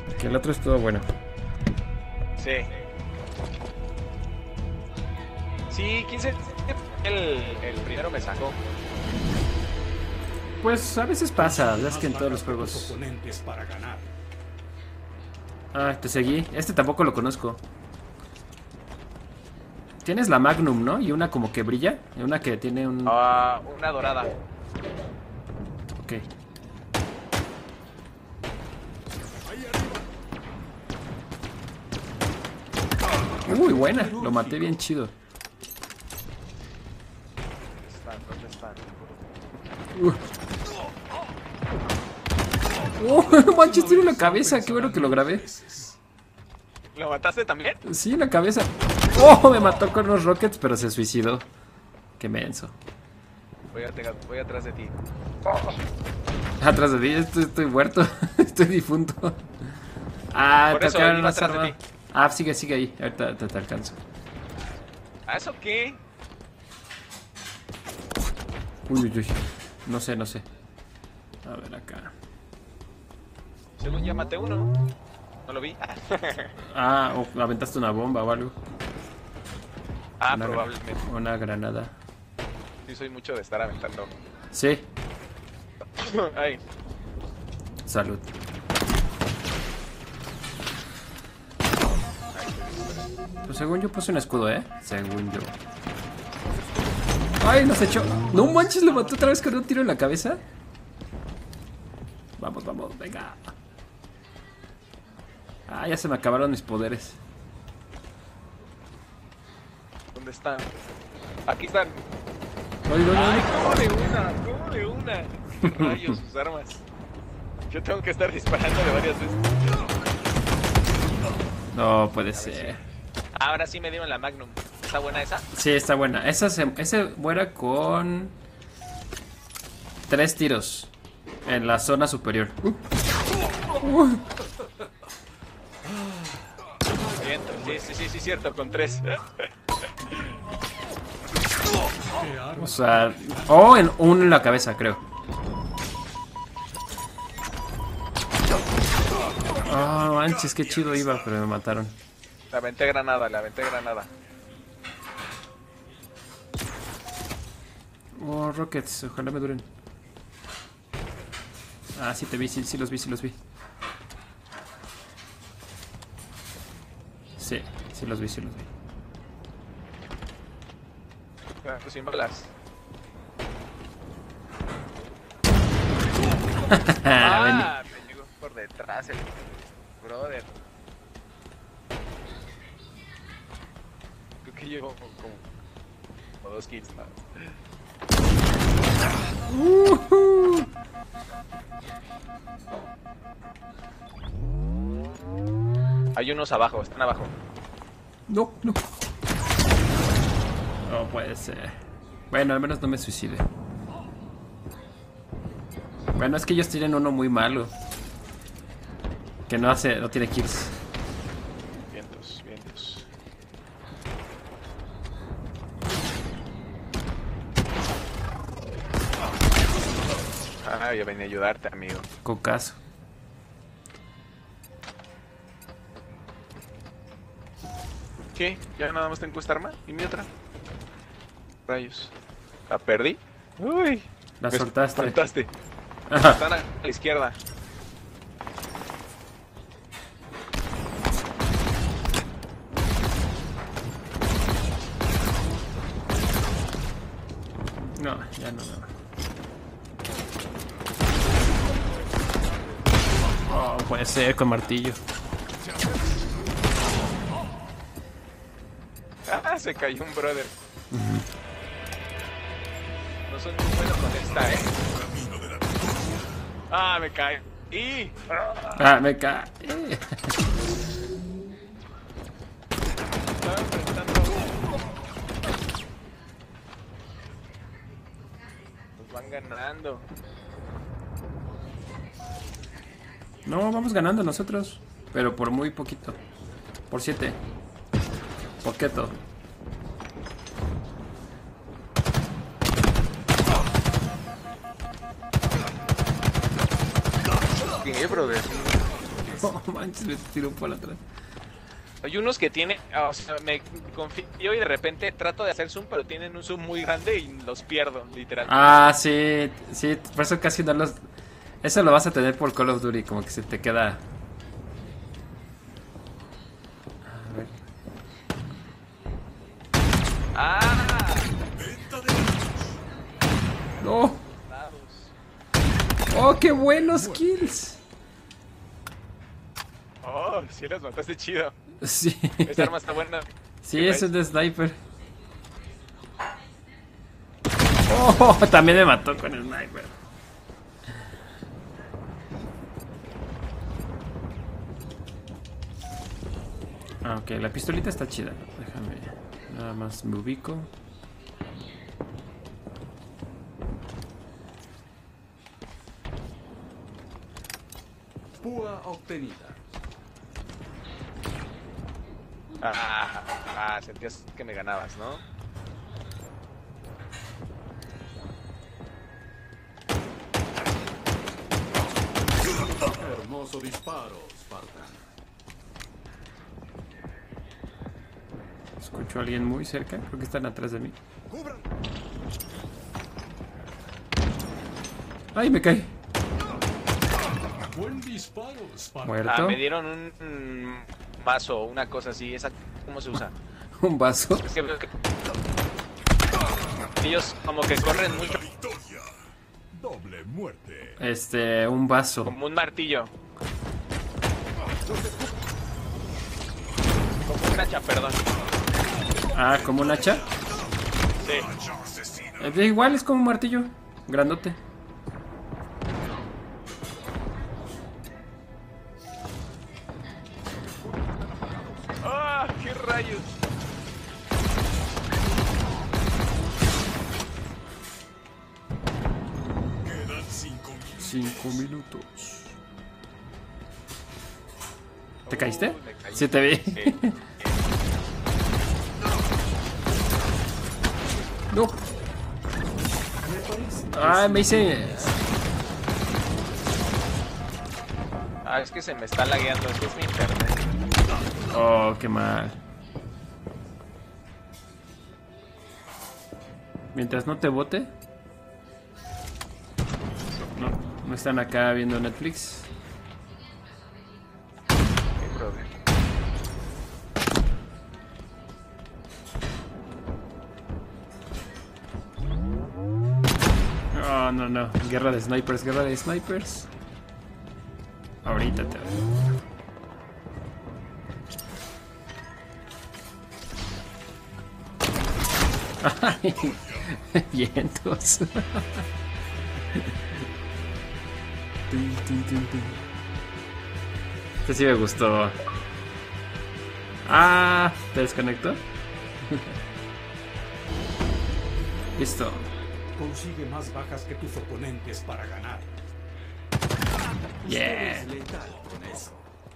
Que el otro estuvo bueno. Sí. Sí, 15. El primero me sacó. Pues a veces pasa, es que en todos los juegos. Ah, te seguí. Este tampoco lo conozco. Tienes la Magnum, ¿no? Y una como que brilla. Y una que tiene un... Ah, una dorada. Ok. Uy, buena. Lo maté bien chido. ¿Dónde están? Oh, manches, tiene una cabeza. Qué bueno que lo grabé. ¿Lo mataste también? Sí, la cabeza. Oh, me mató con unos rockets, pero se suicidó. Qué menso. Voy atrás de ti. Atrás de ti, estoy muerto. Estoy difunto. Ah, Por eso, tocaron iba las atrás de armas. ti. Ah, sigue ahí. Ahorita te alcanzo. ¿A eso qué? Uy. No sé. A ver acá. Según ya maté uno. No lo vi. Ah, o aventaste una bomba o algo. Ah, Una probablemente. Una granada. Sí, soy mucho de estar aventando. Sí, Ay, salud. Pues según yo puse un escudo, ¿eh? Según yo. ¡Ay, nos echó! ¡No manches! ¿Lo mató otra vez con un tiro en la cabeza? Vamos, venga. Ah, ya se me acabaron mis poderes. ¿dónde están? Aquí están. Ay, no. Ay, ¿cómo de una? ¿Qué rayos sus armas? Yo tengo que estar disparando de varias veces. No puede ser. Ahora sí me dieron la Magnum. ¿Está buena esa? Sí, está buena. Ese muera con 3 tiros en la zona superior. Sí, cierto, con 3. O sea, o en uno en la cabeza, creo. Ah, manches, qué chido iba, pero me mataron. Le aventé granada. Oh, rockets, ojalá me duren. Ah, sí te vi, sí los vi. Sí los vi. Pues sin balas. Ah, Me llegó por detrás el brother. Creo que llevo como 2 kills más. Hay unos abajo, están abajo. No. No puede ser. Bueno, al menos no me suicide. Bueno, es que ellos tienen uno muy malo. Que no tiene kills. Vientos. Ah, ya venía a ayudarte, amigo. Cocazo. ¿Qué? ¿Ya nada más tengo esta arma? ¿Y mi otra? Rayos. ¿La perdí? Uy. La Me soltaste. espantaste. Ajá. Están a la izquierda. No, ya no. Oh, puede ser con martillo. Ah, se cayó un brother. No soy muy bueno con esta, Ah, me cae. ¡Y! Ah, me cae. Estaba enfrentando. Nos van ganando. No, vamos ganando nosotros. Pero por muy poquito. Por 7. Poquito. ¿Qué, brother? No manches, me tiró por atrás. Hay unos que tienen, o sea, me confío y de repente trato de hacer zoom, pero tienen un zoom muy grande y los pierdo, literal. Ah, sí, sí, por eso casi no los... Eso lo vas a tener por Call of Duty, como que se te queda... A ver. ¡Ah! ¡No! Dados. ¡Oh, qué buenos kills! Oh, sí los mataste chido. Sí. Esta arma está buena. Sí, eso es de sniper. Oh, también me mató con el sniper. Ah, ok, la pistolita está chida. Déjame. Nada más me ubico. Púa obtenida. Sentías que me ganabas, ¿no? Hermoso disparo, Spartan. Escucho a alguien muy cerca. Creo que están atrás de mí. ¡Ay, me caí! Buen disparo, Spartan. Muerto. Me dieron un mazo, una cosa así. ¿Esa cómo se usa? Un vaso. Es que veo que ellos como que corren mucho, Doble muerte. Un vaso. como un martillo. Como un hacha, perdón. Ah, ¿como un hacha? Sí. Igual es como un martillo. Grandote. ¡Ah! ¡Qué rayos! Quedan 5 minutos. 5 minutos. ¿Te caíste? Me caí. Sí, te vi. Sí. No. Ay, me hice. Es que se me está lagueando, es que es mi internet. Oh, qué mal. Mientras no te bote. No, no están acá viendo Netflix. Qué problema. Oh, no, no. Guerra de snipers, guerra de snipers. Ahorita te Ay, vientos. Este sí me gustó. Ah, ¿te desconectó? Listo. Consigue más bajas que tus oponentes para ganar. Yeah. Eres letal con eso.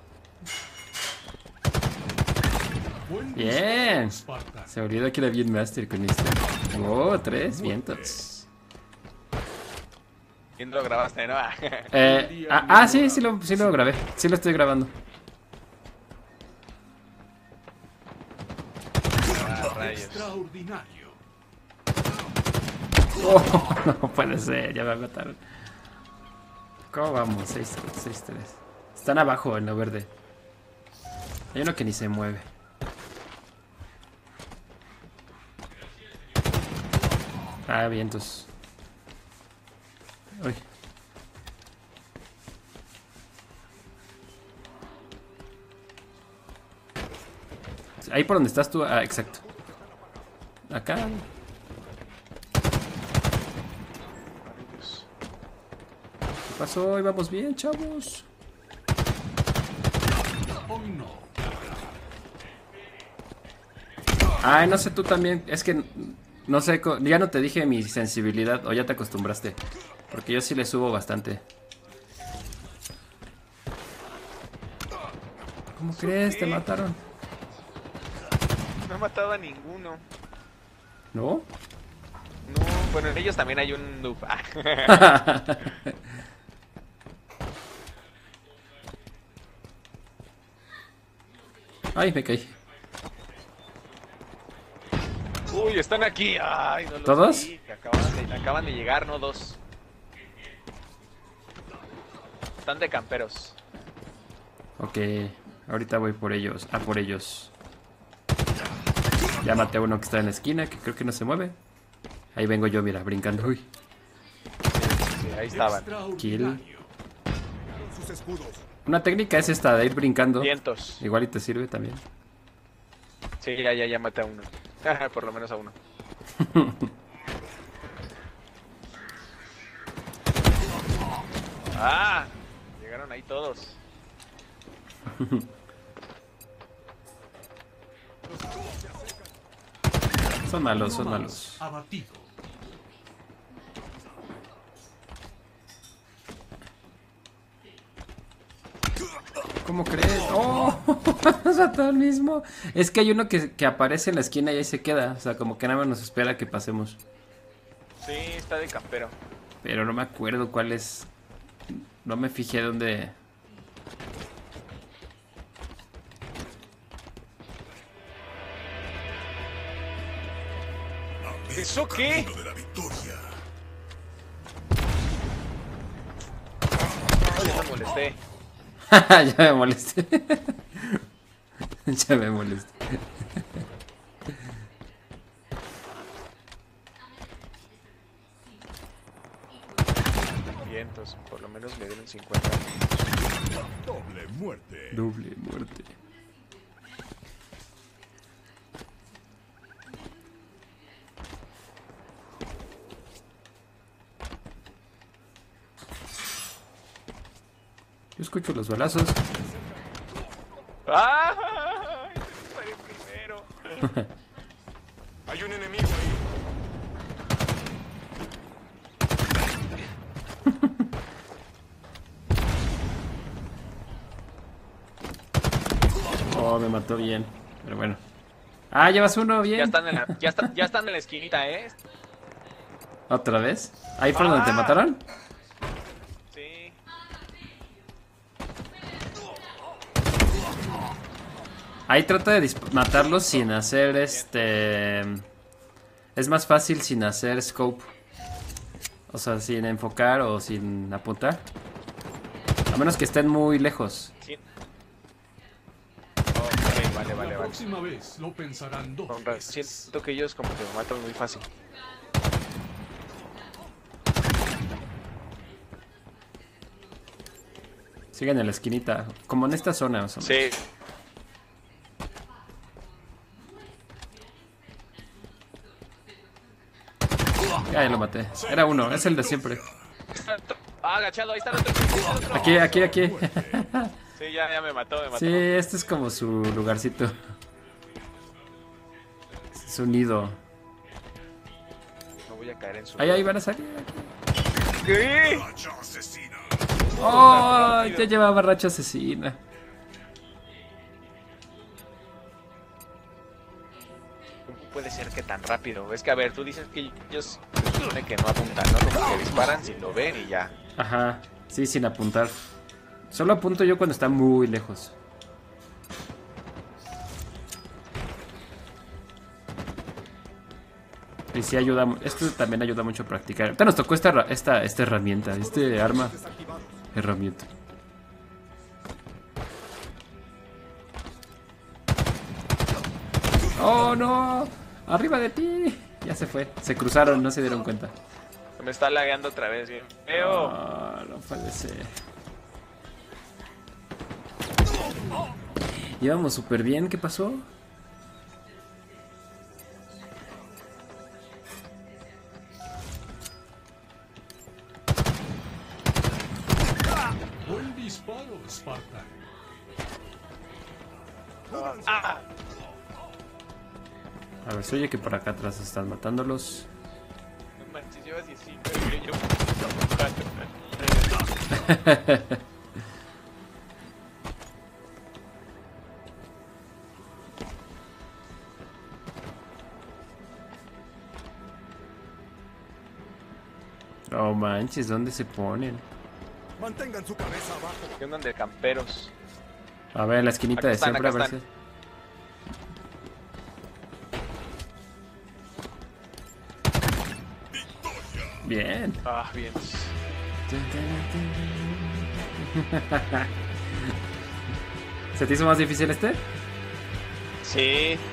Buen Bien. disparo, Spartan. Se me olvidó que era bien master con esto. Oh, 3 vientos. ¿Quién lo grabaste, no? Sí, sí lo grabé. Sí lo estoy grabando. Rayos. Extraordinario. Oh, no puede ser, ya me mataron. ¿Cómo vamos? 6-3. Están abajo en lo verde. Hay uno que ni se mueve. Ah, vientos. Uy. Ahí por donde estás tú. Ah, exacto. Acá. ¿Qué pasó? Hoy vamos bien, chavos. Hoy no. Ay, no sé tú también. Es que no sé, ya no te dije mi sensibilidad o ya te acostumbraste. Porque yo sí le subo bastante. ¿Cómo crees? Te mataron. No he matado a ninguno. ¿No? No, bueno, en ellos también hay un noob. Ay, me caí. Uy, están aquí. Ay, no los ¿Todos? vi. Acaban de llegar, no dos. Están de camperos. Ok, ahorita voy por ellos. Ah, por ellos. Ya maté a uno que está en la esquina, que creo que no se mueve. Ahí vengo yo, mira, brincando. Uy, Sí, ahí estaban. kill. Sus escudos. Una técnica es esta de ir brincando. Vientos. Igual y te sirve también. Sí, ya maté a uno. Por lo menos a uno. ¡Ah! Llegaron ahí todos. Son malos, son Uno más malos. abatido. ¿Cómo crees? ¡Oh! Mató al mismo. Es que hay uno que aparece en la esquina y ahí se queda. O sea, como que nada más nos espera que pasemos. Sí, está de campero. Pero no me acuerdo cuál es. No me fijé dónde. ¿Eso qué? Ya me molesté. Ya me molesté. Ya me molesté. Vientos, por lo menos me dieron 50. Doble muerte. Doble muerte. Yo escucho los balazos. ¡Ah! Disparé primero. Hay un enemigo ahí. Oh, me mató bien. Pero bueno. Ah, llevas uno, bien. Ya están en la esquinita, ¿eh? ¿Otra vez? ¿Ahí por donde te mataron? Sí. Ahí trata de matarlos sin hacer Es más fácil sin hacer scope. O sea, sin enfocar o sin apuntar. A menos que estén muy lejos. Sí. Ok, vale. La próxima vez lo pensarán dos Con veces. siento que ellos como que me matan muy fácil. Siguen en la esquinita. Como en esta zona, más o menos. Sí. Ya lo maté. Era uno, es el de siempre. Ah, agachado, ahí está el otro. Aquí. Sí, ya me mató. Sí, este es como su lugarcito. Su nido. No voy a caer en su... Ahí van a salir. ¿Qué? ¡Oh! Ya llevaba racha asesina. ¿Cómo puede ser que tan rápido? Es que, a ver, tú dices que ellos se supone que no apuntan, ¿no? Como que disparan sin lo ver y ya. Ajá, sí, sin apuntar. Solo apunto yo cuando está muy lejos. Y sí ayuda, esto también ayuda mucho a practicar. Ahorita nos tocó esta herramienta, arma. Herramienta. ¡Oh, no! ¡Arriba de ti! Ya se fue. Se cruzaron, no se dieron cuenta. Me está lagueando otra vez, bien feo. Ah, no puede ser. Íbamos súper bien, ¿qué pasó? Buen disparo, Spartan. A ver, se oye que por acá atrás están matándolos. No manches, llevas 15 y yo... Oh manches, ¿dónde se ponen? Mantengan su cabeza abajo. ¿Qué andan de camperos? A ver, en la esquinita Acá de están, siempre, a acá ver si... están. Bien. Ah, bien. ¿Se te hizo más difícil este? Sí,